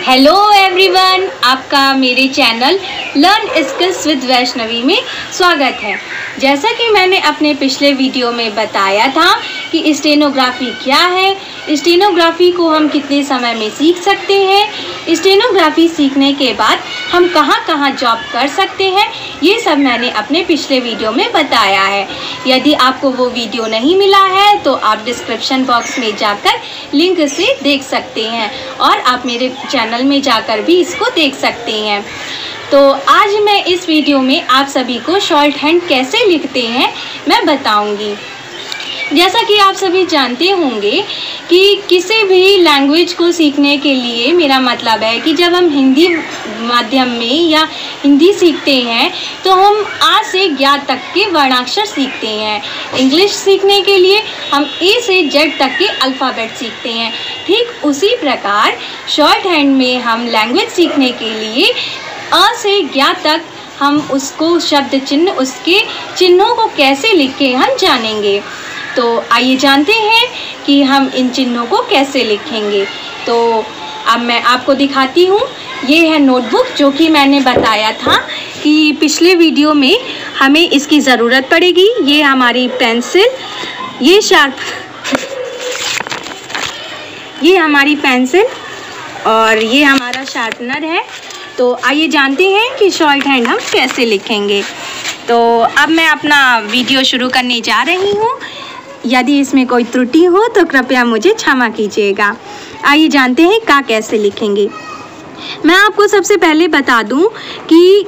Hello everyone, आपका मेरे channel learn skills with Vaishnavi में स्वागत है। जैसा कि मैंने अपने पिछले वीडियो में बताया था कि स्टेनोग्राफी क्या है, स्टेनोग्राफी को हम कितने समय में सीख सकते हैं, स्टेनोग्राफी सीखने के बाद हम कहां कहां जॉब कर सकते हैं, ये सब मैंने अपने पिछले वीडियो में बताया है। यदि आपको वो वीडियो नहीं मिला है तो आप डिस्क्रिप्शन बॉक्स में जाकर लिंक से देख सकते हैं और आप मेरे चैनल में जाकर भी इसको देख सकते हैं। तो आज मैं इस वीडियो में आप सभी को शॉर्ट हैंड कैसे लिखते हैं मैं बताऊंगी। जैसा कि आप सभी जानते होंगे कि किसी भी लैंग्वेज को सीखने के लिए मेरा मतलब है कि जब हम हिंदी माध्यम में या हिंदी सीखते हैं तो हम आ से ज्ञ तक के वर्णाक्षर सीखते हैं। इंग्लिश सीखने के लिए हम ए से जेड तक के अल्फ़ाबेट सीखते हैं। ठीक उसी प्रकार शॉर्ट हैंड में हम लैंग्वेज सीखने के लिए अ से ज्ञ तक हम उसको शब्द चिन्ह, उसके चिन्हों को कैसे लिखें हम जानेंगे। तो आइए जानते हैं कि हम इन चिन्हों को कैसे लिखेंगे। तो अब मैं आपको दिखाती हूँ। ये है नोटबुक, जो कि मैंने बताया था कि पिछले वीडियो में हमें इसकी ज़रूरत पड़ेगी। ये हमारी पेंसिल, ये हमारी पेंसिल और ये हमारा शार्पनर है। तो आइए जानते हैं कि शॉर्ट हैंड हम कैसे लिखेंगे। तो अब मैं अपना वीडियो शुरू करने जा रही हूँ। यदि इसमें कोई त्रुटि हो तो कृपया मुझे क्षमा कीजिएगा। आइए जानते हैं कैसे लिखेंगे। मैं आपको सबसे पहले बता दूं कि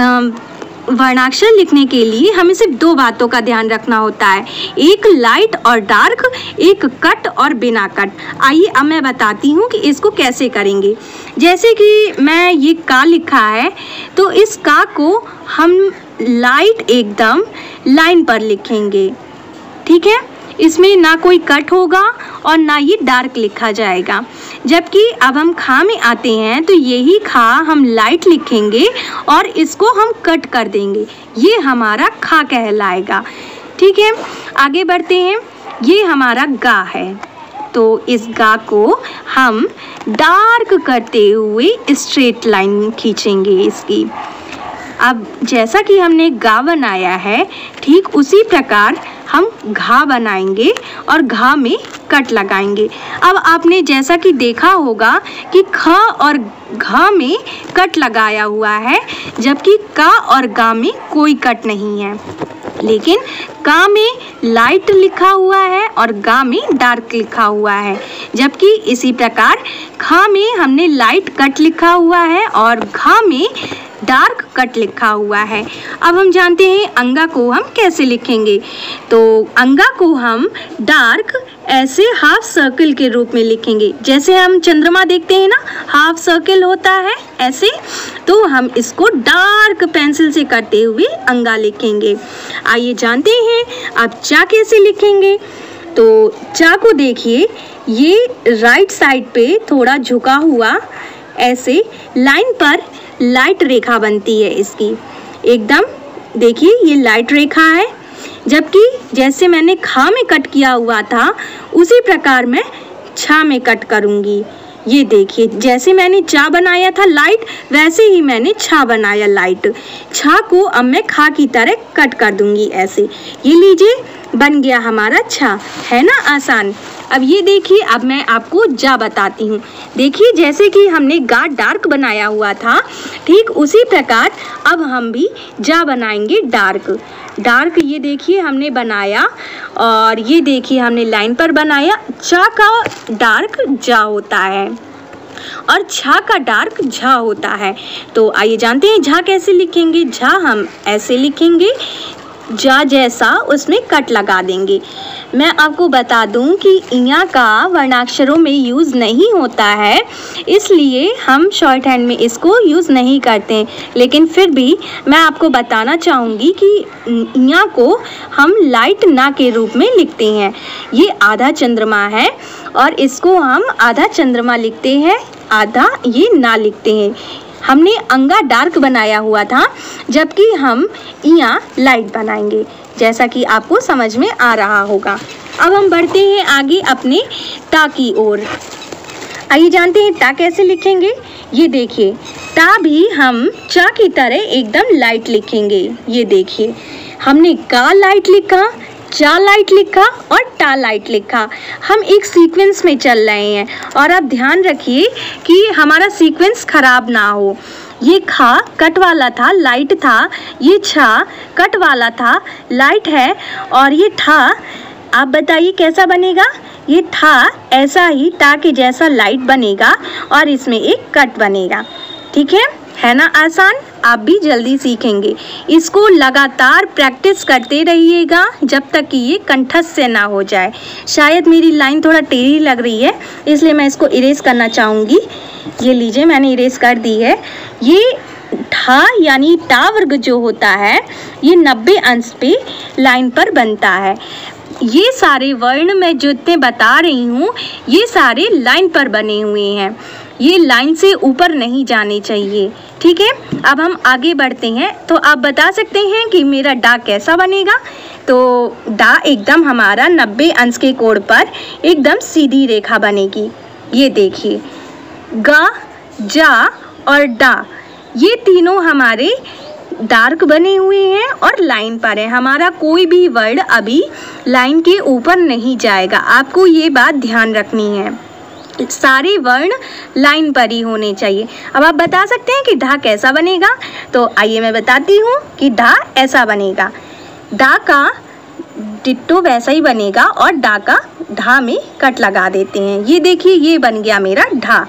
वर्णाक्षर लिखने के लिए हमें सिर्फ दो बातों का ध्यान रखना होता है, एक लाइट और डार्क, एक कट और बिना कट। आइए अब मैं बताती हूँ कि इसको कैसे करेंगे। जैसे कि मैं ये का लिखा है तो इस का को हम लाइट एकदम लाइन पर लिखेंगे। ठीक है, इसमें ना कोई कट होगा और ना ये डार्क लिखा जाएगा। जबकि अब हम खा में आते हैं तो यही खा हम लाइट लिखेंगे और इसको हम कट कर देंगे, ये हमारा खा कहलाएगा। ठीक है, आगे बढ़ते हैं। ये हमारा गा है तो इस गा को हम डार्क करते हुए स्ट्रेट लाइन खींचेंगे इसकी। अब जैसा कि हमने गा बनाया है ठीक उसी प्रकार हम घा बनाएंगे और घा में कट लगाएंगे। अब आपने जैसा कि देखा होगा कि ख और घ में कट लगाया हुआ है, जबकि का और गा में कोई कट नहीं है। लेकिन का में लाइट लिखा हुआ है और गा में डार्क लिखा हुआ है, जबकि इसी प्रकार खा में हमने लाइट कट लिखा हुआ है और घा में डार्क कट लिखा हुआ है। अब हम जानते हैं अंगा को हम कैसे लिखेंगे। तो अंगा को हम डार्क ऐसे हाफ सर्कल के रूप में लिखेंगे। जैसे हम चंद्रमा देखते हैं ना, हाफ सर्कल होता है ऐसे, तो हम इसको डार्क पेंसिल से करते हुए अंगा लिखेंगे। आइए जानते हैं अब चा कैसे लिखेंगे। तो चा को देखिए, ये राइट साइड पे थोड़ा झुका हुआ ऐसे लाइन पर लाइट रेखा बनती है इसकी। एकदम देखिए ये लाइट रेखा है, जबकि जैसे मैंने खा में कट किया हुआ था उसी प्रकार मैं छा में कट करूँगी। ये देखिए जैसे मैंने चा बनाया था लाइट, वैसे ही मैंने छा बनाया लाइट। छा को अब मैं खा की तरह कट कर दूंगी ऐसे। ये लीजिए बन गया हमारा छा, है ना आसान। अब ये देखिए, अब मैं आपको जा बताती हूँ। देखिए जैसे कि हमने गा डार्क बनाया हुआ था ठीक उसी प्रकार अब हम भी जा बनाएंगे डार्क। डार्क ये देखिए हमने बनाया और ये देखिए हमने लाइन पर बनाया। चा का डार्क जा होता है और झा का डार्क झा होता है। तो आइए जानते हैं झा कैसे लिखेंगे। झा हम ऐसे लिखेंगे, जा जैसा उसमें कट लगा देंगे। मैं आपको बता दूं कि इया का वर्णाक्षरों में यूज़ नहीं होता है, इसलिए हम शॉर्ट हैंड में इसको यूज़ नहीं करते। लेकिन फिर भी मैं आपको बताना चाहूँगी कि इया को हम लाइट ना के रूप में लिखते हैं। ये आधा चंद्रमा है और इसको हम आधा चंद्रमा लिखते हैं, आधा ये ना लिखते हैं। हमने अंगा डार्क बनाया हुआ था, जबकि हम इया लाइट बनाएंगे, जैसा कि आपको समझ में आ रहा होगा। अब हम बढ़ते हैं आगे अपने ता की ओर। आइए जानते हैं टा कैसे लिखेंगे। ये देखिए, टा भी हम चा की तरह एकदम लाइट लिखेंगे। ये देखिए, हमने का लाइट लिखा, चा लाइट लिखा और टा लाइट लिखा। हम एक सीक्वेंस में चल रहे हैं और आप ध्यान रखिए कि हमारा सीक्वेंस खराब ना हो। ये खा कट वाला था, लाइट था, ये छा कट वाला था, लाइट है, और ये ठा आप बताइए कैसा बनेगा। ये ठा ऐसा ही टा के जैसा लाइट बनेगा और इसमें एक कट बनेगा। ठीक है ना आसान। आप भी जल्दी सीखेंगे। इसको लगातार प्रैक्टिस करते रहिएगा जब तक कि ये कंठस्थ से ना हो जाए। शायद मेरी लाइन थोड़ा टेढ़ी लग रही है, इसलिए मैं इसको इरेज करना चाहूँगी। ये लीजिए, मैंने इरेज कर दी है। ये ठा यानी टा वर्ग जो होता है ये 90 अंश पे लाइन पर बनता है। ये सारे वर्ण मैं जितने बता रही हूँ ये सारे लाइन पर बने हुए हैं। ये लाइन से ऊपर नहीं जाने चाहिए। ठीक है, अब हम आगे बढ़ते हैं। तो आप बता सकते हैं कि मेरा डा कैसा बनेगा। तो डा एकदम हमारा 90 अंश के कोण पर एकदम सीधी रेखा बनेगी। ये देखिए, गा, जा और डा ये तीनों हमारे डार्क बने हुए हैं और लाइन पर है। हमारा कोई भी वर्ड अभी लाइन के ऊपर नहीं जाएगा। आपको ये बात ध्यान रखनी है, सारे वर्ण लाइन पर ही होने चाहिए। अब आप बता सकते हैं कि ढा कैसा बनेगा। तो आइए मैं बताती हूँ कि ढा ऐसा बनेगा। डा का डिट्टो वैसा ही बनेगा और डा का ढा में कट लगा देते हैं। ये देखिए, ये बन गया मेरा ढा।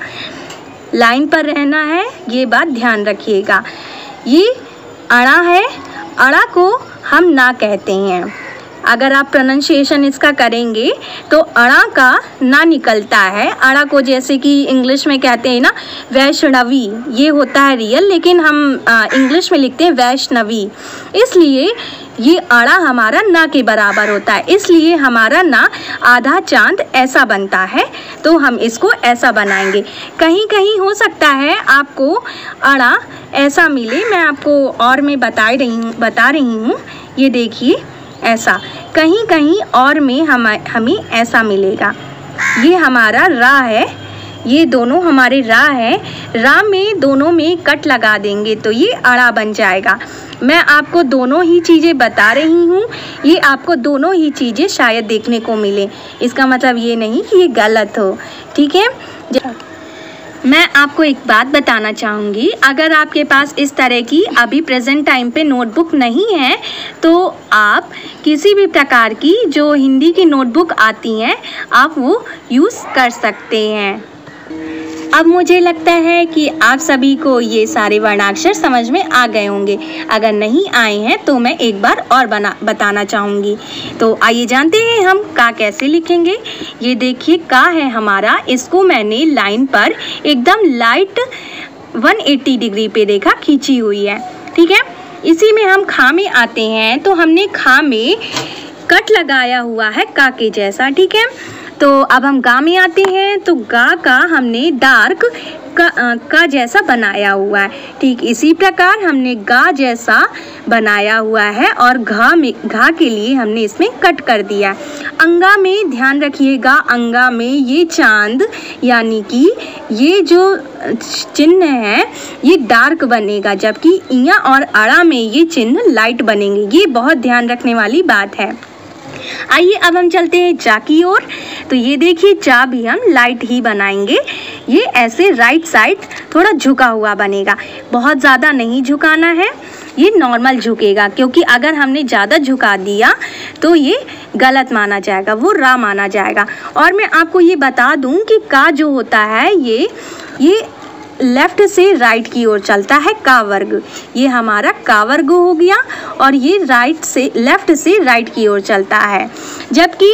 लाइन पर रहना है, ये बात ध्यान रखिएगा। ये अड़ा है, अड़ा को हम ना कहते हैं। अगर आप प्रोनाउंसिएशन इसका करेंगे तो अड़ा का ना निकलता है। अड़ा को जैसे कि इंग्लिश में कहते हैं ना वैष्णवी, ये होता है रियल, लेकिन हम इंग्लिश में लिखते हैं वैष्णवी। इसलिए ये अड़ा हमारा ना के बराबर होता है, इसलिए हमारा ना आधा चांद ऐसा बनता है। तो हम इसको ऐसा बनाएंगे। कहीं कहीं हो सकता है आपको अड़ा ऐसा मिले, मैं आपको और में बता रही हूँ। ये देखिए, ऐसा कहीं कहीं और में हमें ऐसा मिलेगा। ये हमारा रा है, ये दोनों हमारे रा है। रा में दोनों में कट लगा देंगे तो ये अड़ा बन जाएगा। मैं आपको दोनों ही चीज़ें बता रही हूँ, ये आपको दोनों ही चीज़ें शायद देखने को मिले। इसका मतलब ये नहीं कि ये गलत हो। ठीक है, मैं आपको एक बात बताना चाहूँगी। अगर आपके पास इस तरह की अभी प्रेजेंट टाइम पे नोटबुक नहीं है तो आप किसी भी प्रकार की जो हिंदी की नोटबुक आती हैं आप वो यूज़ कर सकते हैं। अब मुझे लगता है कि आप सभी को ये सारे वर्णाक्षर समझ में आ गए होंगे। अगर नहीं आए हैं तो मैं एक बार और बताना चाहूँगी। तो आइए जानते हैं हम का कैसे लिखेंगे। ये देखिए, का है हमारा, इसको मैंने लाइन पर एकदम लाइट 180 डिग्री पे रेखा खींची हुई है। ठीक है, इसी में हम खा में आते हैं। तो हमने खा में कट लगाया हुआ है का के जैसा। ठीक है, तो अब हम गा में आते हैं। तो गा का हमने डार्क का जैसा बनाया हुआ है। ठीक इसी प्रकार हमने गा जैसा बनाया हुआ है और घा के लिए हमने इसमें कट कर दिया। अंगा में ध्यान रखिएगा, अंगा में ये चांद यानी कि ये जो चिन्ह है ये डार्क बनेगा, जबकि इया और अड़ा में ये चिन्ह लाइट बनेंगे। ये बहुत ध्यान रखने वाली बात है। आइए अब हम चलते हैं चा की ओर। तो ये देखिए, चा भी हम लाइट ही बनाएंगे। ये ऐसे राइट साइड थोड़ा झुका हुआ बनेगा, बहुत ज़्यादा नहीं झुकाना है, ये नॉर्मल झुकेगा, क्योंकि अगर हमने ज़्यादा झुका दिया तो ये गलत माना जाएगा, वो रा माना जाएगा। और मैं आपको ये बता दूं कि का जो होता है ये लेफ्ट से राइट की ओर चलता है, का वर्ग। ये हमारा का वर्ग हो गया और ये लेफ्ट से राइट की ओर चलता है। जबकि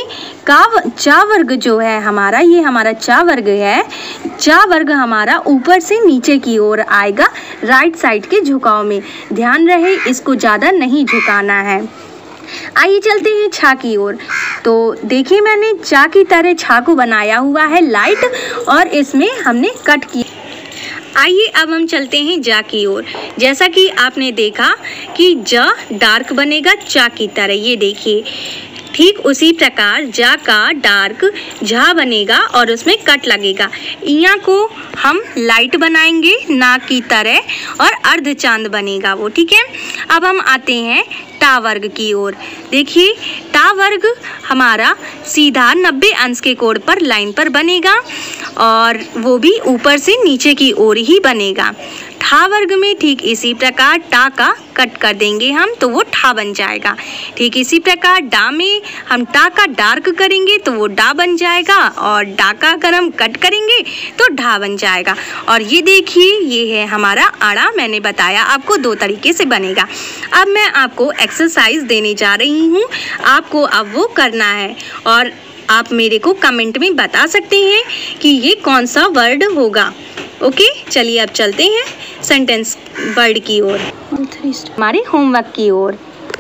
चा वर्ग जो है हमारा, ये हमारा चा वर्ग है। चा वर्ग हमारा ऊपर से नीचे की ओर आएगा, राइट साइड के झुकाव में। ध्यान रहे, इसको ज़्यादा नहीं झुकाना है। आइए चलते हैं छा की ओर। तो देखिए, मैंने चा की तरह छा को बनाया हुआ है लाइट और इसमें हमने कट किया। आइए अब हम चलते हैं जा की ओर। जैसा कि आपने देखा कि ज डार्क बनेगा चा की तरह। ये देखिए, ठीक उसी प्रकार जा का डार्क झा बनेगा और उसमें कट लगेगा। यहाँ को हम लाइट बनाएंगे नाक की तरह और अर्ध चांद बनेगा वो, ठीक है। अब हम आते हैं टा वर्ग की ओर। देखिए टा वर्ग हमारा सीधा 90 अंश के कोण पर लाइन पर बनेगा और वो भी ऊपर से नीचे की ओर ही बनेगा। ठा वर्ग में ठीक इसी प्रकार टा का कट कर देंगे हम तो वो ठा बन जाएगा। ठीक इसी प्रकार डा में हम टा का डार्क करेंगे तो वो डा बन जाएगा और डा का अगर हम कट करेंगे तो ढा बन जाएगा। और ये देखिए ये है हमारा आड़ा, मैंने बताया आपको 2 तरीके से बनेगा। अब मैं आपको एक्सरसाइज देने जा रही हूँ, आपको अब वो करना है और आप मेरे को कमेंट में बता सकते हैं कि ये कौन सा वर्ड होगा। ओके चलिए अब चलते हैं सेंटेंस वर्ड की ओर, हमारे होमवर्क की ओर।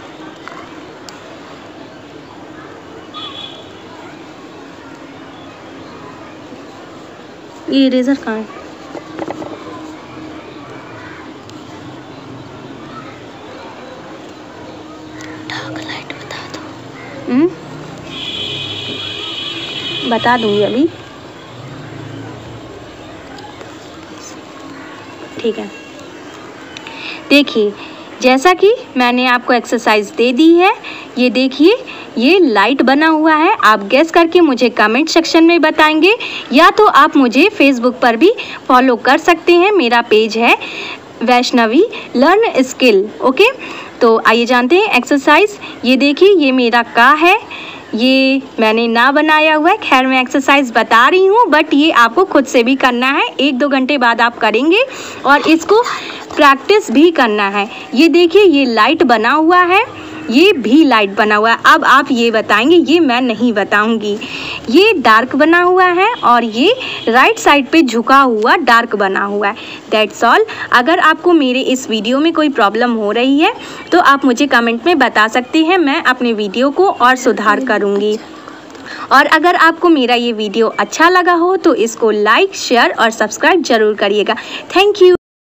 ये इरेजर कहाँ है? डार्क लाइट बता दो। बता दूंगी अभी, ठीक है। देखिए जैसा कि मैंने आपको एक्सरसाइज दे दी है, ये देखिए ये लाइट बना हुआ है। आप गेस करके मुझे कमेंट सेक्शन में बताएंगे या तो आप मुझे फेसबुक पर भी फॉलो कर सकते हैं, मेरा पेज है वैष्णवी लर्न स्किल। ओके तो आइए जानते हैं एक्सरसाइज। ये देखिए ये मेरा का है, ये मैंने ना बनाया हुआ है। खैर मैं एक्सरसाइज बता रही हूँ बट ये आपको खुद से भी करना है, 1-2 घंटे बाद आप करेंगे और इसको प्रैक्टिस भी करना है। ये देखिए ये लाइट बना हुआ है, ये भी लाइट बना हुआ है। अब आप ये बताएंगे, ये मैं नहीं बताऊंगी। ये डार्क बना हुआ है और ये राइट साइड पे झुका हुआ डार्क बना हुआ है। That's all. अगर आपको मेरे इस वीडियो में कोई प्रॉब्लम हो रही है तो आप मुझे कमेंट में बता सकते हैं, मैं अपने वीडियो को और सुधार करूँगी। और अगर आपको मेरा ये वीडियो अच्छा लगा हो तो इसको लाइक, शेयर और सब्सक्राइब जरूर करिएगा। Thank you.